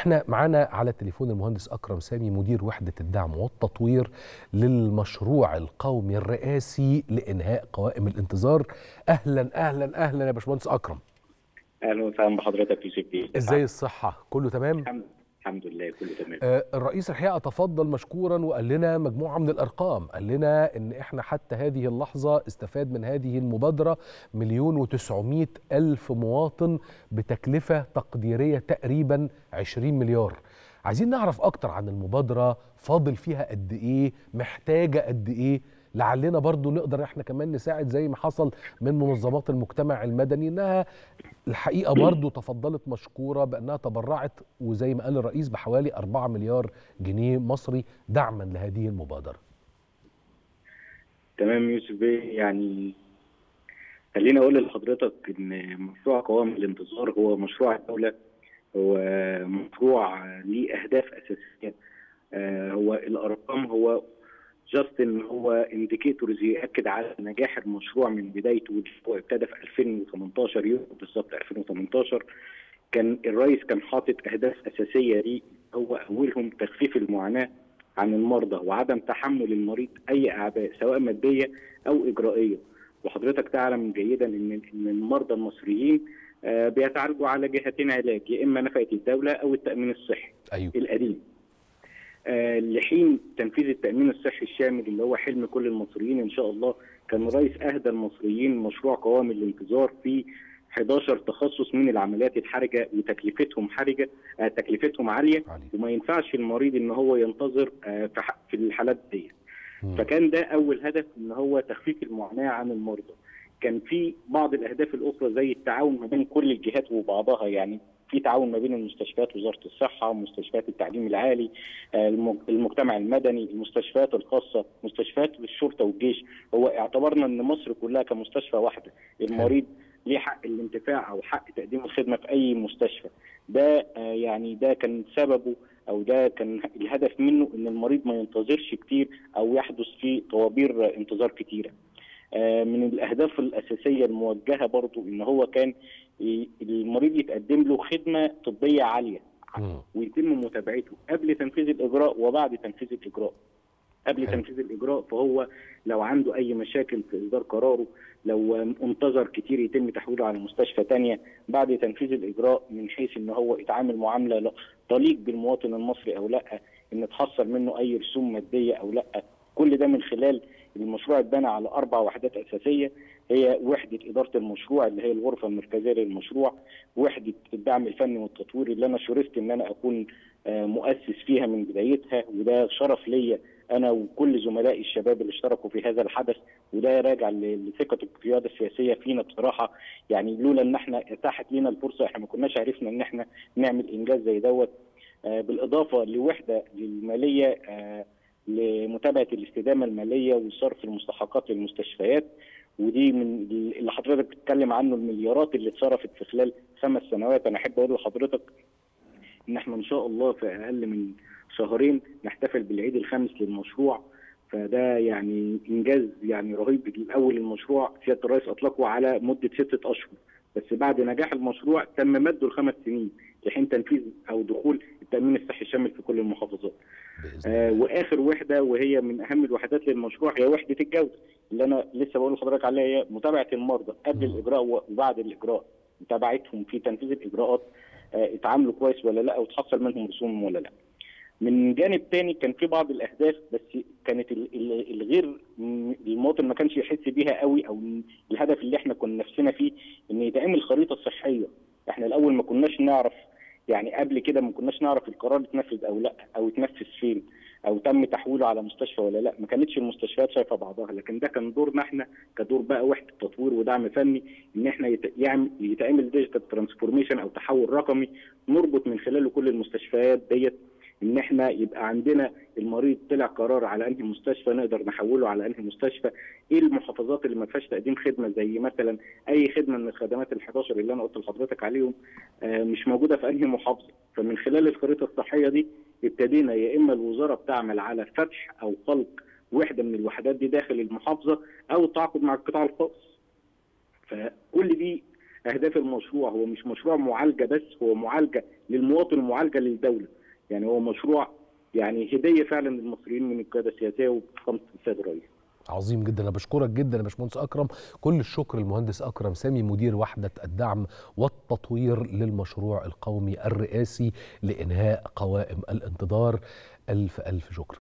احنا معانا على التليفون المهندس أكرم سامي مدير وحدة الدعم والتطوير للمشروع القومي الرئاسي لإنهاء قوائم الانتظار. أهلا أهلا أهلا يا باشمهندس أكرم. اهلا وسهلا بحضرتك يوسف بيه. ازاي الصحة؟ كله تمام؟ الحمد لله كله تمام. الرئيس الحقيقة تفضل مشكورا وقال لنا مجموعة من الأرقام، قال لنا إن إحنا حتى هذه اللحظة استفاد من هذه المبادرة 1,900,000 مواطن بتكلفة تقديرية تقريبا 20 مليار. عايزين نعرف أكتر عن المبادرة، فاضل فيها قد إيه، محتاجة قد إيه، لعلنا برضو نقدر إحنا كمان نساعد زي ما حصل من منظمات المجتمع المدني، إنها الحقيقة برضو تفضلت مشكورة بأنها تبرعت وزي ما قال الرئيس بحوالي 4 مليار جنيه مصري دعما لهذه المبادرة. تمام يوسف بيه، يعني خليني أقول لحضرتك إن مشروع قوائم الانتظار هو مشروع الدولة، هو مشروع ليه أهداف أساسية. هو الأرقام هو جاست إن هو انديكيتورز يأكد على نجاح المشروع من بدايته. هو ابتدى في 2018 يوم بالظبط 2018. كان الرئيس كان حاطط اهداف اساسيه ليه، هو اولهم تخفيف المعاناه عن المرضى وعدم تحمل المريض اي اعباء سواء ماديه او اجرائيه. وحضرتك تعلم جيدا ان المرضى المصريين بيتعالجوا على جهتين علاج، يا اما نفقه الدوله او التامين الصحي. أيوه. القديم. لحين تنفيذ التامين الصحي الشامل اللي هو حلم كل المصريين ان شاء الله، كان الرئيس اهدى المصريين مشروع قوائم الانتظار في 11 تخصص من العمليات الحرجه وتكلفتهم حرجه، تكلفتهم عاليه، وما ينفعش المريض ان هو ينتظر في الحالات دي. فكان ده اول هدف، ان هو تخفيف المعاناه عن المرضى. كان في بعض الاهداف الاخرى زي التعاون ما بين كل الجهات وبعضها، يعني في تعاون ما بين المستشفيات وزاره الصحه، مستشفيات التعليم العالي، المجتمع المدني، المستشفيات الخاصه، مستشفيات الشرطه والجيش. هو اعتبرنا ان مصر كلها كمستشفى واحده، المريض ليه حق الانتفاع او حق تقديم الخدمه في اي مستشفى. ده يعني ده كان سببه او ده كان الهدف منه، ان المريض ما ينتظرش كتير او يحدث فيه طوابير انتظار كتيره. من الاهداف الاساسيه الموجهه برضو ان هو كان المريض يتقدم له خدمه طبيه عاليه ويتم متابعته قبل تنفيذ الاجراء وبعد تنفيذ الاجراء. قبل تنفيذ الاجراء فهو لو عنده اي مشاكل في اصدار قراره، لو انتظر كتير يتم تحويله على مستشفى ثانيه. بعد تنفيذ الاجراء من حيث ان هو يتعامل معامله تليق بالمواطن المصري او لا، ان تحصل منه اي رسوم ماديه او لا. كل ده من خلال المشروع اتبنى على 4 وحدات اساسيه، هي وحده اداره المشروع اللي هي الغرفه المركزيه للمشروع، وحده الدعم الفني والتطوير اللي انا شرفت ان انا اكون مؤسس فيها من بدايتها، وده شرف ليا انا وكل زملائي الشباب اللي اشتركوا في هذا الحدث، وده راجع لثقه القياده السياسيه فينا بصراحه. يعني لولا ان احنا اتاحت لنا الفرصه احنا ما كناش عرفنا ان احنا نعمل انجاز زي دوت. بالاضافه لوحده للماليه لمتابعه الاستدامه الماليه وصرف المستحقات للمستشفيات، ودي من اللي حضرتك بتتكلم عنه، المليارات اللي اتصرفت في خلال 5 سنوات. انا احب اقول لحضرتك ان احنا ان شاء الله في اقل من شهرين نحتفل بالعيد الخامس للمشروع، فده يعني انجاز يعني رهيب. الاول المشروع سياده الرئيس اطلقه على مده 6 اشهر، بس بعد نجاح المشروع تم مده ل5 سنين لحين تنفيذ او دخول التامين الصحي الشامل في كل المحافظات. واخر وحده وهي من اهم الوحدات للمشروع هي وحده الجوده اللي انا لسه بقول لحضرتك عليها، هي متابعه المرضى قبل الاجراء وبعد الاجراء، متابعتهم في تنفيذ الاجراءات، اتعاملوا كويس ولا لا، وتحصل منهم رسوم ولا لا. من جانب تاني كان في بعض الاهداف بس كانت الغير المواطن ما كانش يحس بيها قوي، او الهدف اللي احنا كنا نفسنا فيه ان يتعمل خريطه صحيه. احنا الاول ما كناش نعرف، يعني قبل كده ما كناش نعرف القرار اتنفذ او لا، او اتنفذ فين، او تم تحويله على مستشفى ولا لا. ما كانتش المستشفيات شايفه بعضها، لكن ده كان دورنا احنا كدور بقى وحده تطوير ودعم فني، ان احنا يتعمل ديجيتال ترانسفورميشن او تحول رقمي نربط من خلاله كل المستشفيات ديت، ان احنا يبقى عندنا المريض طلع قرار على انهي مستشفى نقدر نحوله على انهي مستشفى. ايه المحافظات اللي ما فيهاش تقديم خدمه، زي مثلا اي خدمه من الخدمات ال11 اللي انا قلت لحضرتك عليهم مش موجوده في انهي محافظه. فمن خلال الخريطه الصحيه دي ابتدينا يا اما الوزاره بتعمل على فتح او خلق وحده من الوحدات دي داخل المحافظه، او التعاقد مع القطاع الخاص. فكل دي اهداف المشروع هو مش مشروع معالجه بس، هو معالجه للمواطن ومعالجه للدوله. يعني هو مشروع يعني هديه فعلا للمصريين من القياده السياسيه وفخامه السيد الرئيس. عظيم جدا، انا بشكرك جدا يا باشمهندس اكرم. كل الشكر للمهندس اكرم سامي مدير وحده الدعم والتطوير للمشروع القومي الرئاسي لانهاء قوائم الانتظار. الف الف شكر.